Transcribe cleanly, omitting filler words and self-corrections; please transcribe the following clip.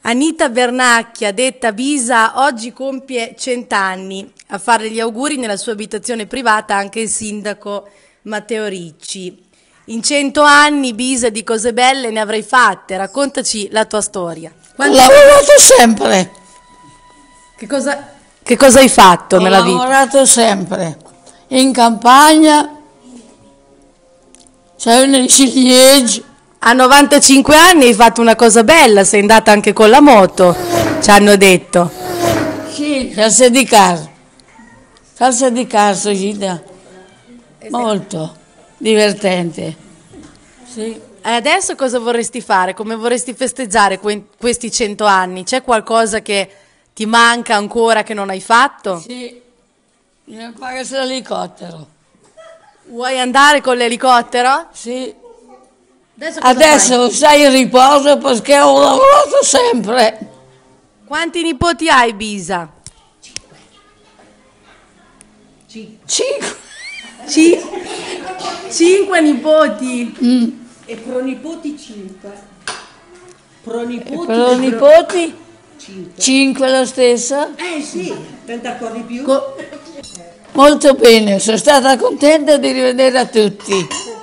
Anita Vernacchia, detta Bisa, oggi compie 100 anni. A fare gli auguri nella sua abitazione privata anche il sindaco Matteo Ricci. In 100 anni, Bisa, di cose belle ne avrai fatte. Raccontaci la tua storia. Ho lavorato sempre. Che cosa hai fatto nella vita? Ho lavorato sempre. In campagna, c'è una ciliegie. A 95 anni hai fatto una cosa bella, sei andata anche con la moto, ci hanno detto. Sì, calze di casa. Calze di casa, Gita. Molto divertente. Sì. E adesso cosa vorresti fare? Come vorresti festeggiare questi 100 anni? C'è qualcosa che ti manca ancora che non hai fatto? Sì, mi paga l'elicottero. Vuoi andare con l'elicottero? Sì. Adesso stai in riposo perché ho lavorato sempre. quanti nipoti hai, Bisa? 5. 5 nipoti. E pronipoti 5. Pronipoti? 5 la stessa? Sì, per ancora di più. Molto bene, sono stata contenta di rivedere a tutti.